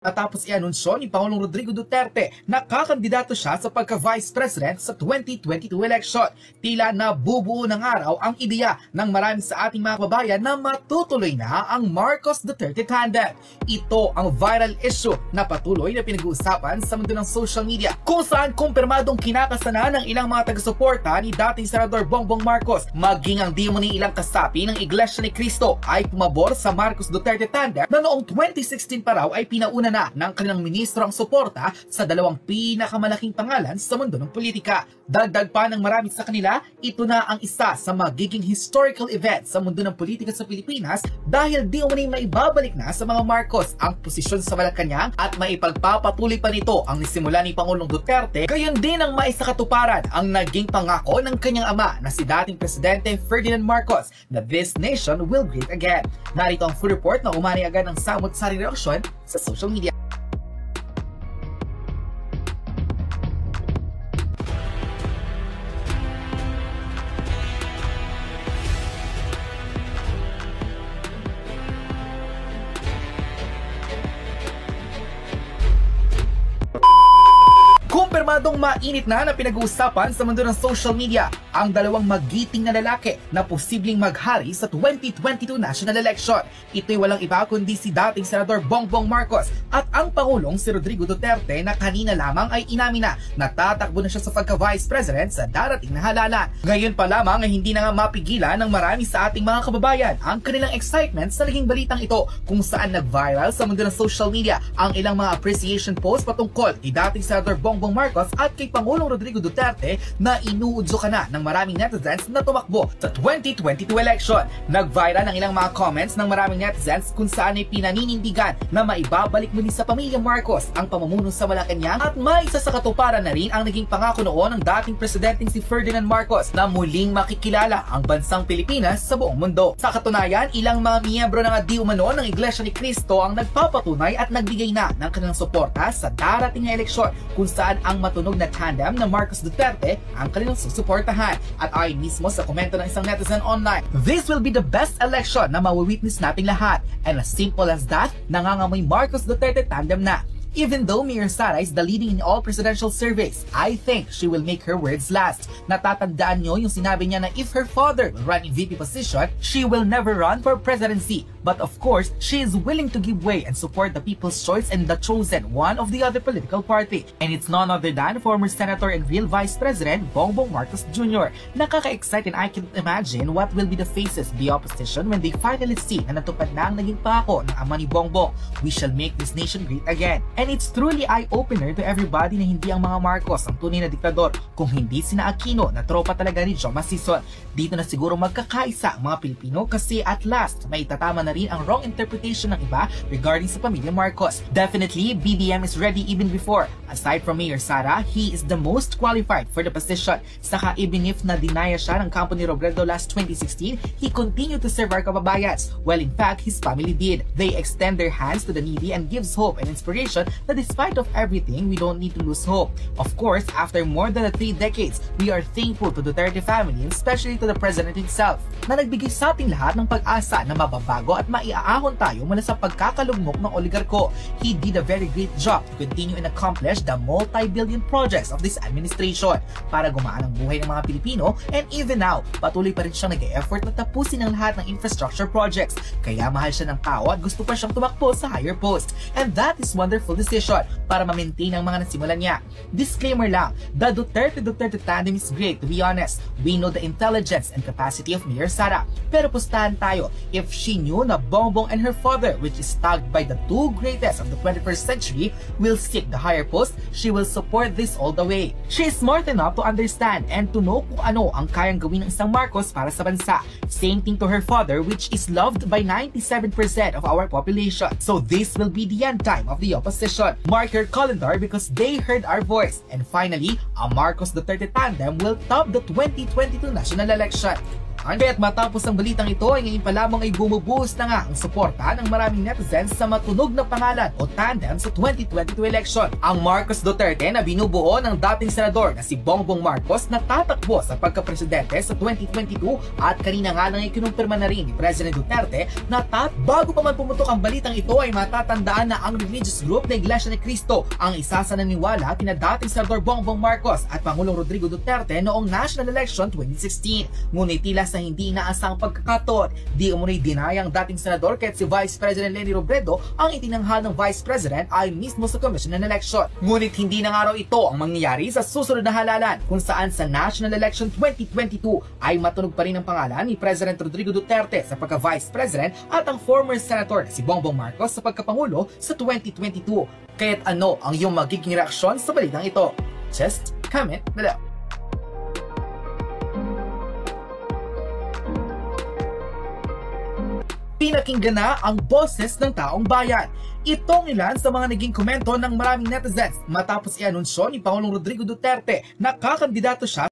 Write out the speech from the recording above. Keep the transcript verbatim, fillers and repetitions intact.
Matapos i-anunsyo ni Pangulong Rodrigo Duterte na kakandidato siya sa pagka-Vice President sa twenty twenty-two election. Tila nabubuo ng araw ang ideya ng marami sa ating mga kababayan na matutuloy na ang Marcos Duterte tandem. Ito ang viral issue na patuloy na pinag-uusapan sa mundo ng social media, kung saan kumpirmadong kinakasana ng ilang mga taga-suporta ni dating Senador Bongbong Marcos, maging ang di umani ilang kasapi ng Iglesia ni Cristo ay pumabor sa Marcos Duterte tandem na noong twenty sixteen pa raw ay pinauna na ng kanilang ministro ang suporta sa dalawang pinakamalaking pangalan sa mundo ng politika. Dagdag pa ng marami sa kanila, ito na ang isa sa magiging historical event sa mundo ng politika sa Pilipinas dahil di umani maibabalik na sa mga Marcos ang posisyon sa Malacanang at maipagpapatuloy pa nito ang nisimula ni Pangulong Duterte, gayon din ang maisakatuparan ang naging pangako ng kanyang ama na si dating Presidente Ferdinand Marcos na this nation will great again. Narito ang full report na umani agad ng samot-saring reaksyon sa social media. Kumpirmadong mainit na na pinag-uusapan sa mundo ng social media ang dalawang magiting na lalaki na posibleng maghari sa twenty twenty-two national election. Ito'y walang iba kundi si dating Senador Bongbong Marcos at ang Pangulong si Rodrigo Duterte na kanina lamang ay inamin na natatakbo na siya sa pagka-Vice President sa darating na halalan. Ngayon pa lamang ay hindi na nga mapigilan ng marami sa ating mga kababayan ang kanilang excitement sa naging balitang ito, kung saan nag-viral sa mundo ng social media ang ilang mga appreciation posts patungkol kay dating Senador Bongbong Marcos at kay Pangulong Rodrigo Duterte na inuudyo ka na ng maraming netizens na tumakbo sa twenty twenty-two election. Nag-viral ang ilang mga comments ng maraming netizens kung saan ay pinaninindigan na maibabalik muli sa pamilya Marcos ang pamumuno sa Malacanang at maisa sa katuparan na rin ang naging pangako noon ng dating presidenteng si Ferdinand Marcos na muling makikilala ang bansang Pilipinas sa buong mundo. Sa katunayan, ilang mga miyembro ng di umano ng Iglesia ni Cristo ang nagpapatunay at nagbigay na ng kanilang suporta sa darating na eleksyon, kung saan ang matunog na tandem na Marcos Duterte ang kanilang susuportahan. At ayon mismo sa komento ng isang netizen online, "This will be the best election na mawawitness nating lahat, and as simple as that, nangangamoy Marcos Duterte tandem na. Even though Mayor Sara is the leading in all presidential surveys, I think she will make her words last." Natatandaan nyo yung sinabi niya na if her father will run in V P position, she will never run for presidency. But of course, she is willing to give way and support the people's choice and the chosen one of the other political party. And it's none other than former Senator and real Vice President Bongbong Marcos Junior Nakaka-excite, and I can imagine what will be the faces of the opposition when they finally see na natupad na ang naging pangako ng ama ni Bongbong. We shall make this nation great again. And it's truly eye-opener to everybody na hindi ang mga Marcos ang tunay na diktador, kung hindi sina Aquino na tropa talaga ni Joma Sison. Dito na siguro magkakaisa ang mga Pilipino kasi at last may itatama na rin ang wrong interpretation ng iba regarding sa pamilya Marcos. Definitely, B B M is ready even before. Aside from Mayor Sara, he is the most qualified for the position. Saka even if na-deny siya ng kampo ni Robredo last twenty sixteen, he continued to serve our kababayans. Well, in fact, his family did. They extend their hands to the needy and gives hope and inspiration that despite of everything, we don't need to lose hope. Of course, after more than three decades, we are thankful to the Duterte family and especially to the President himself na nagbigay sa ating lahat ng pag-asa na mababago at maiaahon tayo mula sa pagkakalugmok ng oligarko. He did a very great job to continue and accomplish the multi-billion projects of this administration para gumaan ang buhay ng mga Pilipino, and even now, patuloy pa rin siyang nag-e-effort na tapusin ang lahat ng infrastructure projects. Kaya mahal siya ng tao at gusto pa siyang tumakbo sa higher post. And that is wonderful decision para ma-maintain ang mga nasimulan niya. Disclaimer lang, the Duterte-Duterte tandem is great, to be honest. We know the intelligence and capacity of Mayor Sara. Pero pustahan tayo, if she knew na Bongbong and her father, which is tagged by the two greatest of the twenty-first century, will seek the higher post, she will support this all the way. She is smart enough to understand and to know kung ano ang kayang gawin ng isang Marcos para sa bansa. Same thing to her father, which is loved by ninety-seven percent of our population. So this will be the end time of the opposition. Mark your calendar because they heard our voice. And finally, a Marcos Duterte tandem will top the twenty twenty-two national election. listahan. Kaya't matapos ang balitang ito ay ngayon pa lamang ay bumubuhos na nga ang suporta ng maraming netizens sa matunog na pangalan o tandem sa twenty twenty-two election. Ang Marcos Duterte na binubuo ng dating senador na si Bongbong Marcos na tatakbo sa pagkapresidente sa twenty twenty-two at kanina nga nang ikinumpirma na rin ni President Duterte na tat bago pa man pumutok ang balitang ito ay matatandaan na ang religious group na Iglesia ni Cristo ang isa sa naniniwala kina dating senador Bongbong Marcos at Pangulong Rodrigo Duterte noong national election twenty sixteen. Ngunit tila sa hindi inaasang pagkakataon, di umunoy dinayang dating senador kahit si Vice President Leni Robredo ang itinanghal ng Vice President ay mismo sa Commission ng Election. Ngunit hindi na nga raw ito ang mangyayari sa susunod na halalan kung saan sa national election twenty twenty-two ay matunog pa rin ang pangalan ni President Rodrigo Duterte sa pagka-Vice President at ang former Senator na si Bongbong Marcos sa pagkapangulo sa twenty twenty-two. Kaya't ano ang iyong magiging reaksyon sa balitang ito? Just comment below. Pinakinggan na ang boses ng taong bayan. Itong ilan sa mga naging komento ng maraming netizens matapos i-anunsyo ni Pangulong Rodrigo Duterte na kakandidato siya